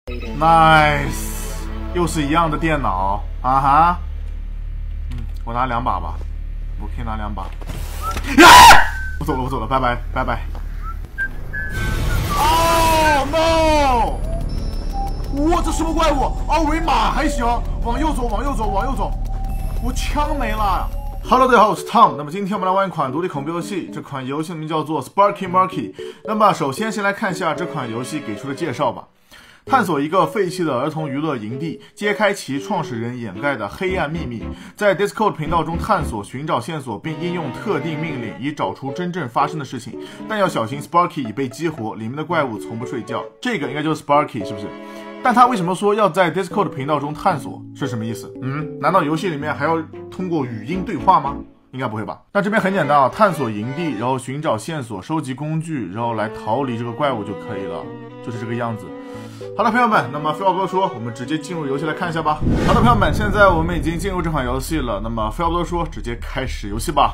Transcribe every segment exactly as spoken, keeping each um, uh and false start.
Nice， 又是一样的电脑啊哈。嗯，我拿两把吧，我可以拿两把。啊！我走了，我走了，拜拜拜拜。Oh no！ 哇，这什么怪物？二维码还行，往右走，往右走，往右走。我枪没了。Hello， 大家好，我是 Tom。那么今天我们来玩一款独立恐怖游戏，这款游戏的名叫做 Sparky Marky。那么首先先来看一下这款游戏给出的介绍吧。探索一个废弃的儿童娱乐营地，揭开其创始人掩盖的黑暗秘密。在 Discord 频道中探索、寻找线索，并应用特定命令以找出真正发生的事情。但要小心 ，Sparky 已被激活，里面的怪物从不睡觉。这个应该就是 Sparky， 是不是？但他为什么说要在 Discord 频道中探索？是什么意思？嗯，难道游戏里面还要通过语音对话吗？应该不会吧？那这边很简单啊，探索营地，然后寻找线索，收集工具，然后来逃离这个怪物就可以了，就是这个样子。好的，朋友们，那么废话不多说，我们直接进入游戏来看一下吧。好的，朋友们，现在我们已经进入这款游戏了，那么废话不多说，直接开始游戏吧。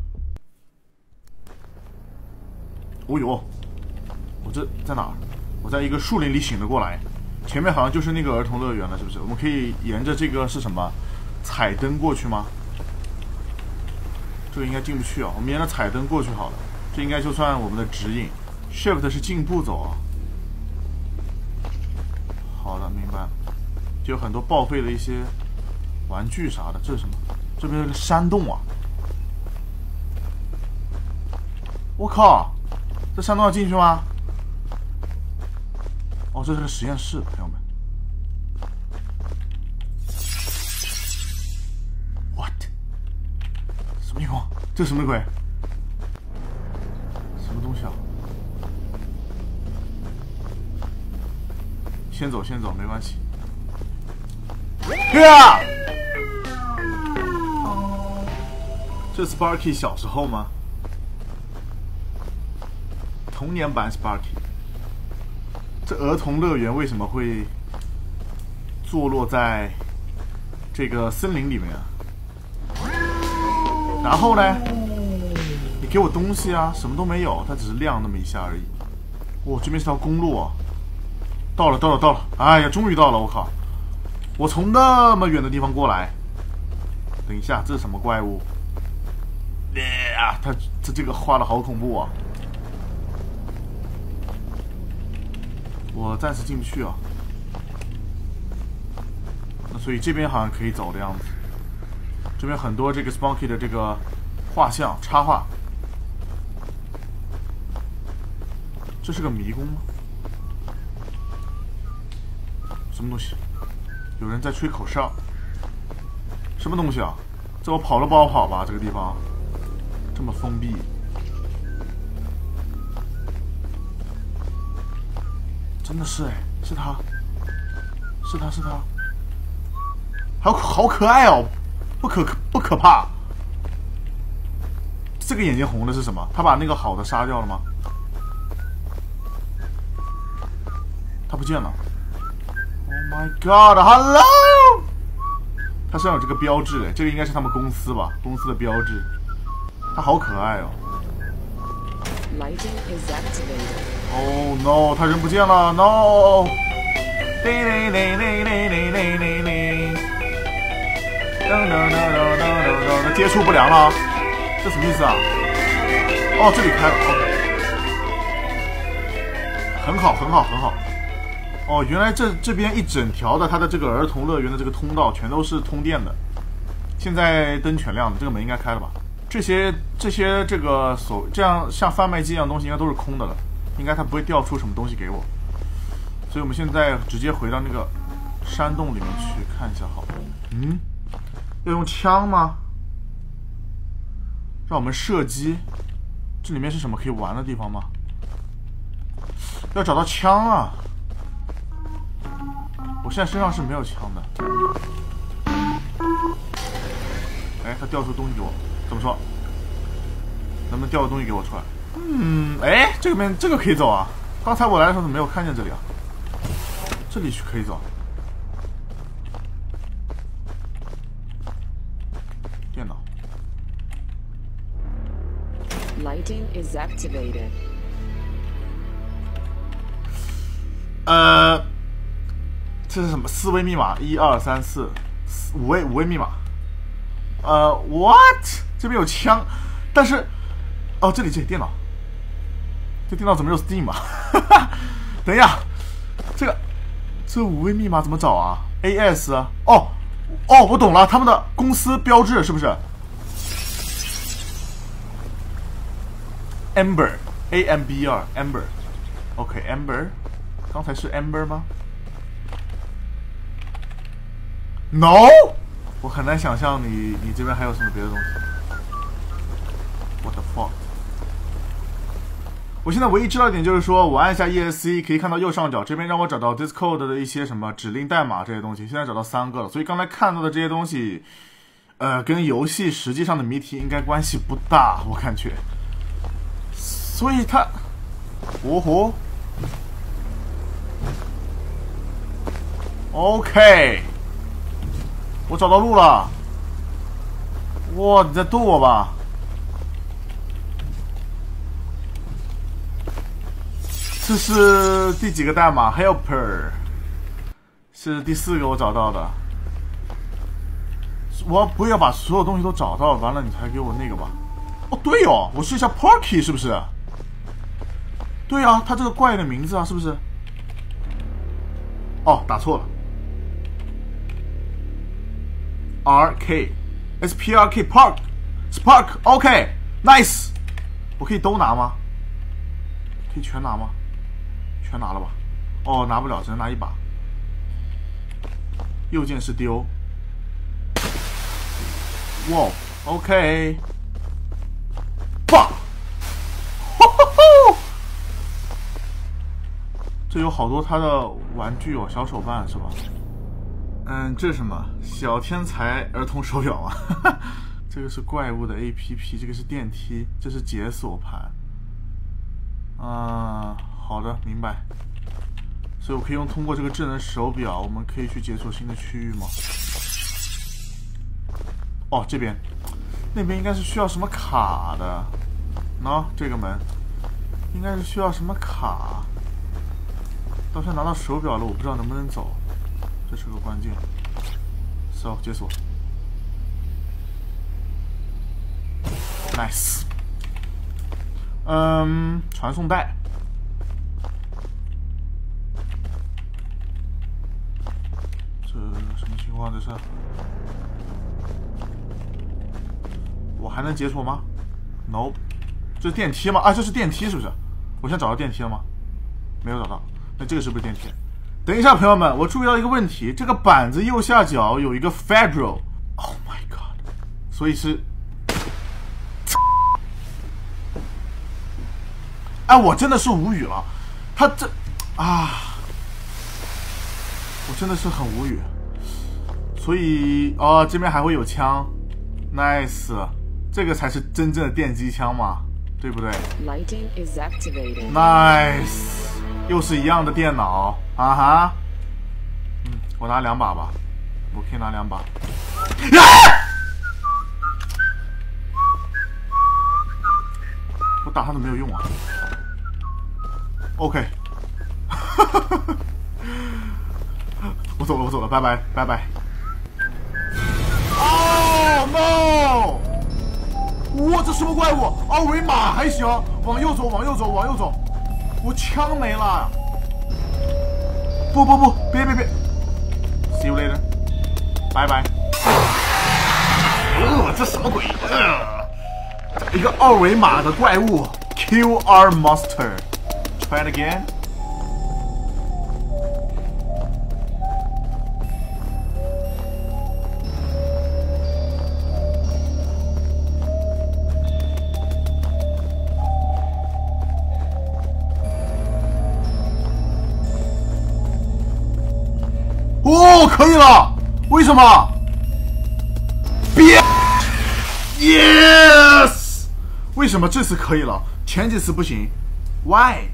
哦呦，我这在哪儿？我在一个树林里醒了过来，前面好像就是那个儿童乐园了，是不是？我们可以沿着这个是什么彩灯过去吗？这个应该进不去啊，我们沿着彩灯过去好了，这应该就算我们的指引。Shift 是进步走啊。好的，明白了。就有很多报废的一些玩具啥的，这是什么？这边有个山洞啊！我靠，这山洞要进去吗？哦，这是个实验室，朋友们。What？ 什么情况？这是什么鬼？什么东西啊？先走，先走，没关系。啊！这是 Sparky 小时候吗？童年版 Sparky。这儿童乐园为什么会坐落在这个森林里面啊？然后呢？你给我东西啊？什么都没有，它只是亮那么一下而已。哇，这边是条公路啊！到了，到了，到了！哎呀，终于到了！我靠，我从那么远的地方过来。等一下，这是什么怪物？啊，它它这个画的好恐怖啊！我暂时进不去啊。那所以这边好像可以走的样子。这边很多这个 Sparky 的这个画像插画。这是个迷宫吗？什么东西？有人在吹口哨。什么东西啊？这我跑都不好跑吧？这个地方这么封闭。真的是哎，是他，是他是他，好好可爱哦，不可不可怕。这个眼睛红的是什么？他把那个好的杀掉了吗？他不见了。Oh my god! Hello！ 他身上有这个标志哎，这个应该是他们公司吧？公司的标志。他好可爱哦。Oh no！ 他人不见了 ，no！ 叮铃铃铃铃铃铃铃铃，噔噔噔噔噔噔，接触不良了，这什么意思啊？哦，这里开了，哦，很好，很好，很好。哦，原来这这边一整条的它的这个儿童乐园的这个通道全都是通电的，现在灯全亮了，这个门应该开了吧？这些这些这个所这样像贩卖机一样的东西应该都是空的了，应该它不会掉出什么东西给我，所以我们现在直接回到那个山洞里面去看一下好了。嗯，要用枪吗？让我们射击，这里面是什么可以玩的地方吗？要找到枪啊！我现在身上是没有枪的。哎，他掉出东西给我，怎么说？能不能掉个东西给我出来？嗯，哎，这边这个可以走啊。刚才我来的时候怎么没有看见这里啊？这里去可以走。电脑。 Lighting is activated. 呃， 这是什么？四位密码，一二三四，五位五位密码。呃 ，what？ 这边有枪，但是，哦，这里这里电脑，这电脑怎么有 Steam 啊？等一下，这个这五位密码怎么找啊 ？A S 啊？哦哦，我懂了，他们的公司标志是不是 ？Amber，A M B R Amber。OK，Amber， 刚才是 Amber 吗 ？No， 我很难想象你你这边还有什么别的东西。What the fuck？ 我现在唯一知道一点就是说，我按下 E S C 可以看到右上角这边让我找到 Discord 的一些什么指令代码这些东西，现在找到三个了。所以刚才看到的这些东西，呃，跟游戏实际上的谜题应该关系不大，我感觉。所以它，哦吼 ，OK， 我找到路了。哇，你在逗我吧？这是第几个代码 ？Helper 是第四个我找到的。我不要把所有东西都找到，完了你才给我那个吧？哦，对哦，我试一下 Porky 是不是？对啊，他这个怪的名字啊，是不是？哦，打错了。R K S P R K Park Spark OK Nice， 我可以都拿吗？可以全拿吗？全拿了吧？哦，拿不了，只能拿一把。右键是丢。哇 ，OK， 棒！这有好多他的玩具哦，小手办是吧？嗯，这是什么？小天才儿童手表啊！这个是怪物的 A P P， 这个是电梯，这是解锁盘。啊、呃，好的，明白。所以我可以用通过这个智能手表，我们可以去解锁新的区域吗？哦，这边，那边应该是需要什么卡的。喏，这个门应该是需要什么卡。到现在拿到手表了，我不知道能不能走，这是个关键。So 解锁 ，nice。嗯，传送带。这什么情况？这是？我还能解锁吗 ？No， 这是电梯吗？啊，这是电梯是不是？我现在找到电梯了吗？没有找到。那这个是不是电梯？等一下，朋友们，我注意到一个问题，这个板子右下角有一个 Federal。Oh my god！ 所以是。哎，我真的是无语了，他这啊，我真的是很无语。所以哦，这边还会有枪 ，nice， 这个才是真正的电击枪嘛，对不对 Lighting is activated. ？Nice， 又是一样的电脑啊哈。嗯，我拿两把吧，我可以拿两把。啊！我打他都没有用啊。OK， 我走了，我走了，拜拜，拜拜。哦 no！ 哇，这什么怪物？二维码还行，往右走，往右走，往右走。我枪没了。不不不，别别别 ！See you later， 拜拜。呃，这什么鬼？呃，一个二维码的怪物 ，Q R Monster。Try it again. 哦，可以了，为什么？别 ，yes， 为什么这次可以了，前几次不行 ？Why？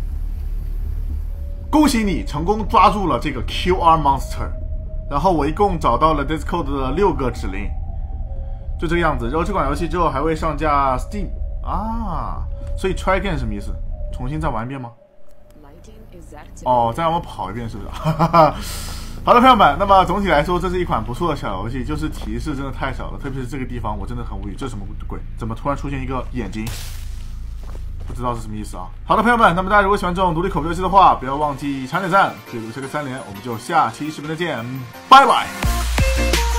恭喜你成功抓住了这个 Q R Monster， 然后我一共找到了 Discord 的六个指令，就这个样子。然后这款游戏之后还会上架 Steam 啊，所以 try again 什么意思？重新再玩一遍吗？哦，再让我跑一遍是不是？ 好的，朋友们，那么总体来说，这是一款不错的小游戏，就是提示真的太少了，特别是这个地方，我真的很无语，这是什么鬼？怎么突然出现一个眼睛？不知道是什么意思啊？好的，朋友们，那么大家如果喜欢这种独立口碑游戏的话，不要忘记抢点赞，记录这个三连，我们就下期视频再见，拜拜。